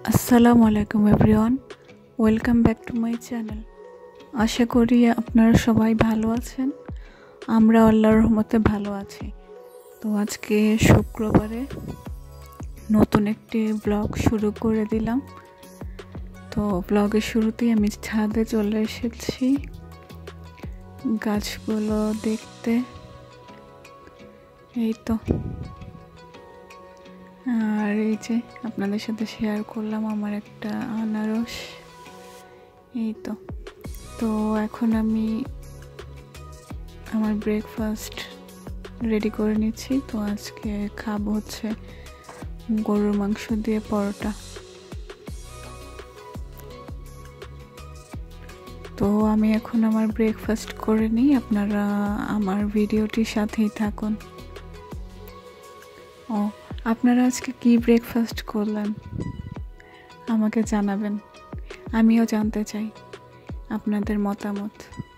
আসসালামু আলাইকুম everyone, welcome back to my channel. আশা করি আপনারা সবাই ভালো আছেন। আমরা আল্লাহর রহমতে ভালো আছি। তো আজকে শুক্রবারে নতুন একটি ব্লগ শুরু করে দিলাম। তো ব্লগের শুরুতেই আমি ছাদে চলে এসেছি গাছগুলো দেখতে। এই তো, আর এই যে আপনাদের সাথে শেয়ার করলাম আমার একটা আনারস। এই তো তো এখন আমি আমার ব্রেকফাস্ট রেডি করে নিচ্ছি। তো আজকে খাবো হচ্ছে গরুর মাংস দিয়ে পরোটা। তো আমি এখন আমার ব্রেকফাস্ট করে নিই, আপনারা আমার ভিডিওটির সাথেই থাকুন। ও, আপনারা আজকে কি ব্রেকফাস্ট করলেন আমাকে জানাবেন, আমিও জানতে চাই আপনাদের মতামত।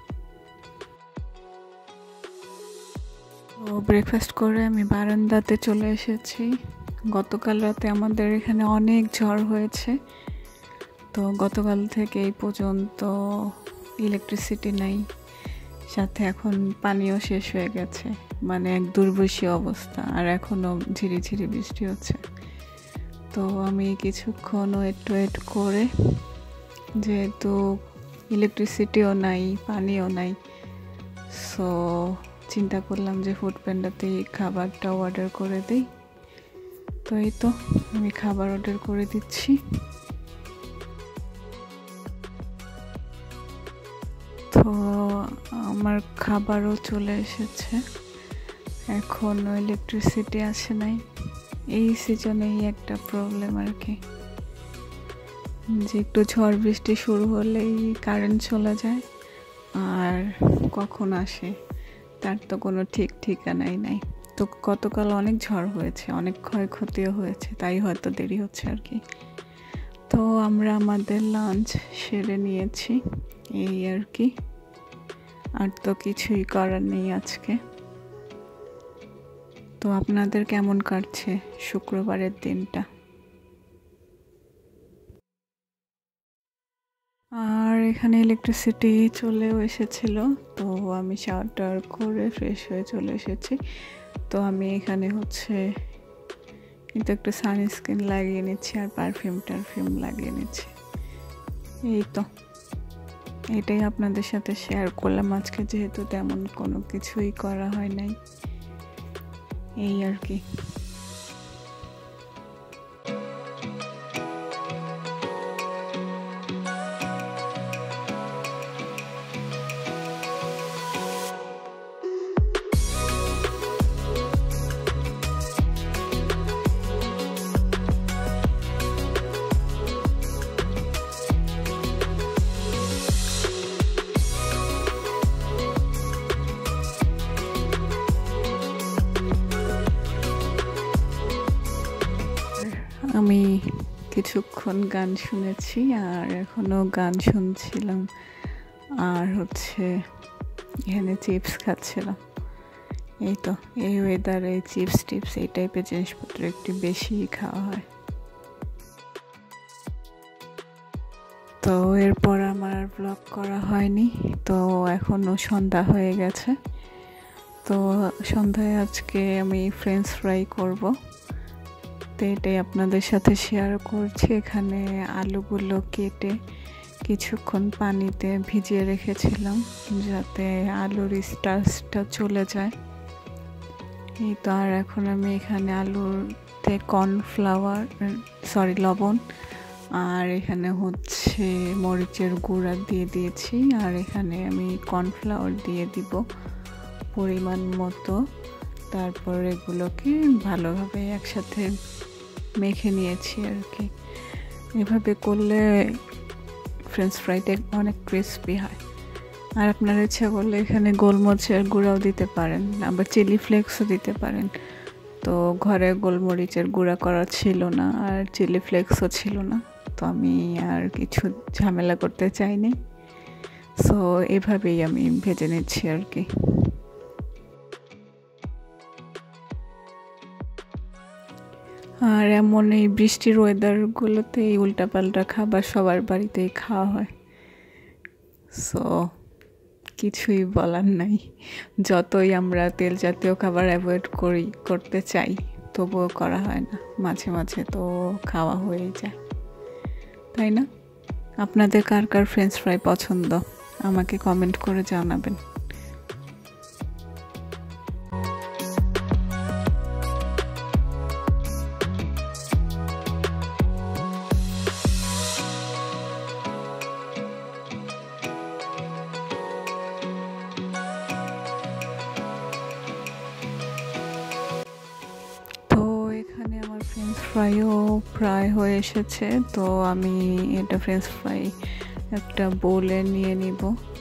তো ব্রেকফাস্ট করে আমি বারান্দাতে চলে এসেছি। গতকাল রাতে আমাদের এখানে অনেক ঝড় হয়েছে। তো গতকাল থেকে এই পর্যন্ত ইলেকট্রিসিটি নাই, সাথে এখন পানিও শেষ হয়ে গেছে, মানে এক দুর্বিষহ অবস্থা। আর এখনও ঝিরিঝিরি বৃষ্টি হচ্ছে। তো আমি কিছুক্ষণ ওয়েট করে, যেহেতু ইলেকট্রিসিটিও নাই পানিও নাই, সো চিন্তা করলাম যে ফুড প্যান্ডাতেই খাবারটা অর্ডার করে দিই। তো এই তো আমি খাবার অর্ডার করে দিচ্ছি। তো আমার খাবারও চলে এসেছে, এখনও ইলেকট্রিসিটি আসে নাই। এই সিজনেই একটা প্রবলেম আর কি, যে একটু ঝড় বৃষ্টি শুরু হলেই কারেন্ট চলে যায়, আর কখন আসে তার তো কোনো ঠিক ঠিকানাই নাই। তো গতকাল অনেক ঝড় হয়েছে, অনেক ক্ষয়ক্ষতিও হয়েছে, তাই হয়তো দেরি হচ্ছে আর কি। তো আমরা আমাদের লাঞ্চ সেরে নিয়েছি, এই আর কি, আর তো কিছুই করার নেই আজকে। তো আপনাদের কেমন কাটছে শুক্রবারের দিনটা? আর এখানে ইলেকট্রিসিটি চলেও এসেছিল, তো আমি শাওয়ার করে ফ্রেশ হয়ে চলে এসেছি। তো আমি এখানে হচ্ছে কিন্তু একটু সানস্ক্রিন লাগিয়ে নিচ্ছি আর পারফিউম লাগিয়ে নিচ্ছি। এই তো, এটাই আপনাদের সাথে শেয়ার করলাম আজকে, যেহেতু তেমন কোনো কিছুই করা হয় নাই, এই আর কি। আমি কিছুক্ষণ গান শুনেছি আর এখনও গান শুনছিলাম, আর হচ্ছে এখানে চিপস খাচ্ছিলাম। এই তো, এই ওয়েদারে চিপস টিপস এই টাইপের জিনিসপত্র একটু বেশি খাওয়া হয়। তো এরপর আমার ব্লগ করা হয়নি, তো এখনও সন্ধ্যা হয়ে গেছে। তো সন্ধ্যায় আজকে আমি ফ্রেঞ্চ ফ্রাই করব, তো এটাই আপনাদের সাথে শেয়ার করছি। এখানে আলুগুলো কেটে কিছুক্ষণ পানিতে ভিজিয়ে রেখেছিলাম, যাতে আলুর স্টার্চটা চলে যায়। এই তো, আর এখন আমি এখানে আলুতে লবণ আর এখানে হচ্ছে মরিচের গুঁড়া দিয়ে দিয়েছি, আর এখানে আমি কর্নফ্লাওয়ার দিয়ে দিব পরিমাণ মতো। তারপর এগুলোকে ভালোভাবে একসাথে মেখে নিয়েছি আর কি। এভাবে করলে ফ্রেঞ্চ ফ্রাইটা অনেক ক্রিসপি হয়। আর আপনারা ইচ্ছা করলে এখানে গোলমরিচের গুঁড়াও দিতে পারেন, আবার চিলি ফ্লেক্সও দিতে পারেন। তো ঘরে গোলমরিচের গুঁড়া করা ছিল না, আর চিলি ফ্লেক্সও ছিল না, তো আমি আর কিছু ঝামেলা করতে চাইনি। সো এভাবেই আমি ভেজে নিচ্ছি আর কি। আর এমন এই বৃষ্টির ওয়েদারগুলোতে এই উল্টাপাল্টা খাবার সবার বাড়িতেই খাওয়া হয়, সো কিছুই বলার নাই। যতই আমরা তেল জাতীয় খাবার অ্যাভয়েড করতে চাই, তবুও করা হয় না, মাঝে মাঝে তো খাওয়া হয়েই যায়, তাই না? আপনাদের কার কার ফ্রেঞ্চ ফ্রাই পছন্দ আমাকে কমেন্ট করে জানাবেন। এখানে আমার ফ্রেঞ্চ ফ্রাইও প্রায় হয়ে এসেছে, তো আমি এটা ফ্রেঞ্চ ফ্রাই একটা বোলে নিয়ে নিব।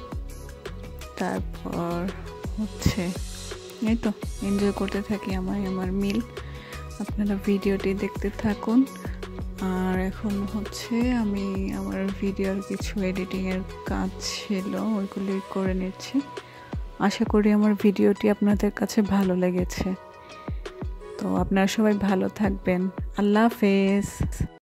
তারপর হচ্ছে এই তো এনজয় করতে থাকি আমার মিল। আপনারা ভিডিওটি দেখতে থাকুন। আর এখন হচ্ছে আমি আমার ভিডিওর কিছু এডিটিংয়ের কাজ ছিল, ওইগুলি করে নিচ্ছি। আশা করি আমার ভিডিওটি আপনাদের কাছে ভালো লেগেছে। তো আপনারা সবাই ভালো থাকবেন। আল্লাহ হাফেজ।